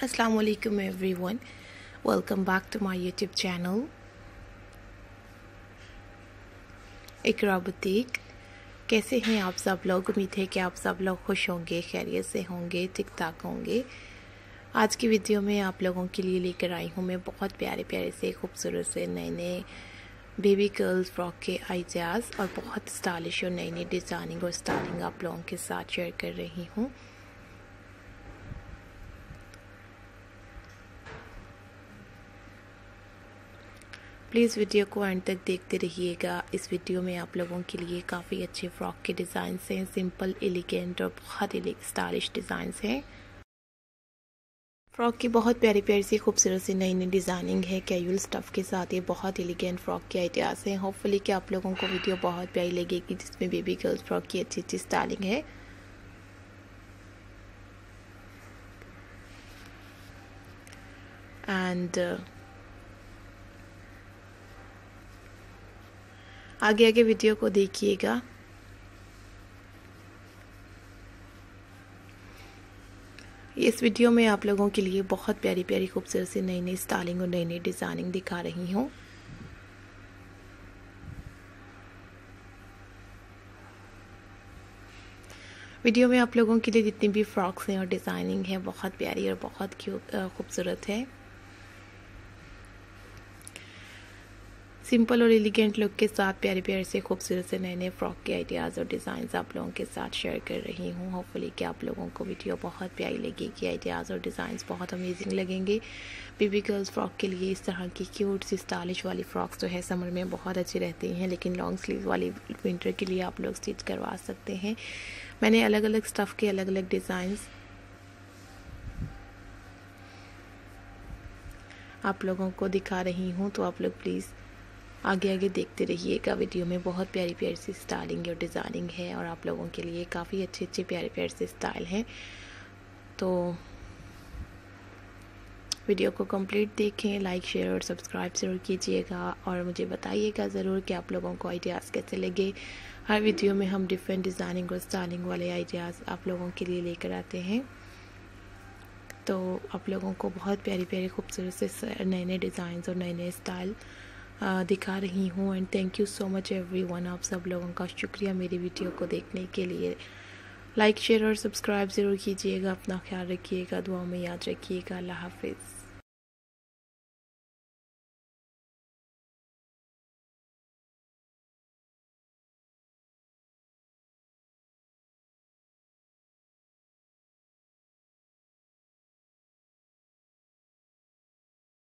Assalamu alaikum everyone. Welcome back to my YouTube channel. Iqra boutique. कैसे हैं आप सब लोग? उम्मीद है कि आप सब लोग खुश होंगे, खैरियत से होंगे, ठीक ठाक होंगे। आज की वीडियो में आप लोगों के लिए लेकर आई हूँ मैं बहुत प्यारे प्यारे से खूबसूरत से नए नए बेबी गर्ल्स फ्रॉक के आइडियाज़ और बहुत स्टाइलिश और नई नई डिज़ाइनिंग और स्टाइलिंग आप लोगों के साथ शेयर कर रही हूँ। प्लीज़ वीडियो को एंड तक देखते रहिएगा। इस वीडियो में आप लोगों के लिए काफ़ी अच्छे फ्रॉक के डिज़ाइंस हैं, सिंपल, एलिगेंट और बहुत स्टाइलिश डिज़ाइंस हैं। फ्रॉक की बहुत प्यारी प्यारी सी खूबसूरत सी नई नई डिज़ाइनिंग है कैजुअल स्टफ़ के साथ। ये बहुत एलिगेंट फ्रॉक के आइडियाज़ हैं। होपफुली कि आप लोगों को वीडियो बहुत प्यारी लगेगी, जिसमें बेबी गर्ल्स फ्रॉक की अच्छी अच्छी स्टाइलिंग है। एंड आगे आगे वीडियो को देखिएगा। इस वीडियो में आप लोगों के लिए बहुत प्यारी प्यारी खूबसूरत सी नई नई स्टाइलिंग और नई नई डिज़ाइनिंग दिखा रही हूँ। वीडियो में आप लोगों के लिए जितनी भी फ्रॉक्स हैं और डिज़ाइनिंग है बहुत प्यारी और बहुत खूबसूरत है। सिंपल और एलिगेंट लुक के साथ प्यारे प्यारे से खूबसूरत से नए नए फ्रॉक के आइडियाज़ और डिज़ाइंस आप लोगों के साथ शेयर कर रही हूँ। होपफुली कि आप लोगों को वीडियो बहुत प्यारी लगेगी, आइडियाज़ और डिज़ाइंस बहुत अमेजिंग लगेंगे। बेबी गर्ल्स फ्रॉक के लिए इस तरह की क्यूट सी स्टाइलिश वाली फ्रॉक्स जो है समर में बहुत अच्छी रहती हैं, लेकिन लॉन्ग स्लीव वाली विंटर के लिए आप लोग स्टिच करवा सकते हैं। मैंने अलग अलग स्टफ़ के अलग अलग डिज़ाइंस आप लोगों को दिखा रही हूँ, तो आप लोग प्लीज़ आगे आगे देखते रहिएगा। वीडियो में बहुत प्यारी प्यारी सी स्टाइलिंग और डिज़ाइनिंग है और आप लोगों के लिए काफ़ी अच्छे अच्छे प्यारे प्यारे से स्टाइल हैं। तो वीडियो को कंप्लीट देखें, लाइक शेयर और सब्सक्राइब ज़रूर कीजिएगा और मुझे बताइएगा ज़रूर कि आप लोगों को आइडियाज़ कैसे लगे। हर वीडियो में हम डिफरेंट डिज़ाइनिंग और स्टाइलिंग वाले आइडियाज़ आप लोगों के लिए लेकर आते हैं। तो आप लोगों को बहुत प्यारी प्यारी खूबसूरत से नए नए डिज़ाइंस और नए नए स्टाइल दिखा रही हूँ। And thank you so much everyone. आप सब लोगों का शुक्रिया मेरी वीडियो को देखने के लिए। लाइक शेयर और सब्सक्राइब ज़रूर कीजिएगा। अपना ख्याल रखिएगा, दुआ में याद रखिएगा। अल्लाह हाफिज़।